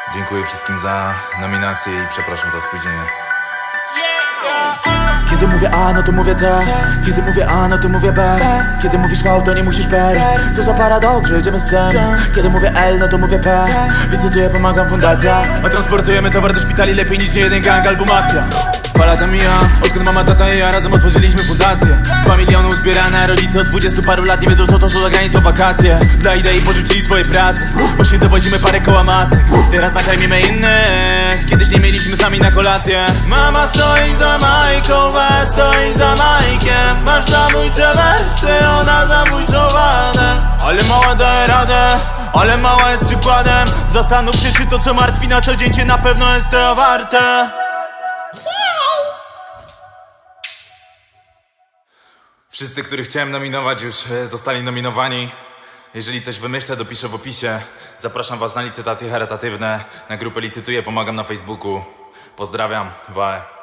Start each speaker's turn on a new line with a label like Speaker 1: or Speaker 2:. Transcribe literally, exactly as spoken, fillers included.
Speaker 1: Dziękuję wszystkim za nominację i przepraszam za spóźnienie.
Speaker 2: Kiedy mówię A, no to mówię T. Kiedy mówię A, no to mówię B. Kiedy mówisz V, to nie musisz B. Co za paradoks, że jedziemy z psem. Kiedy mówię L, no to mówię P. Licytuję, pomagam fundacja. A transportujemy towar do szpitali lepiej niż nie jeden gang albo mafia. Dwa lata mija, odkąd mama, tata i ja razem otworzyliśmy fundację. Dwa miliony uzbierane, rodzice od dwudziestu paru lat nie wiedzą co to są za granicą wakacje. Dla idei porzucili swoje prace, właśnie dowozimy parę koła masek. Teraz nakarmimy innych, kiedyś nie mieliśmy sami na kolację. Mama stoi za Majką, we stoi za Majkiem. Masz zabójcze wersy, ona zabójczą wadę. Ale mała daje radę, ale mała jest przykładem. Zastanów się, czy to co martwi na co dzień cię na pewno jest to warte.
Speaker 1: Wszyscy, których chciałem nominować, już zostali nominowani. Jeżeli coś wymyślę, dopiszę w opisie. Zapraszam was na licytacje charytatywne. Na grupę Licytuję, pomagam na Facebooku. Pozdrawiam, bye.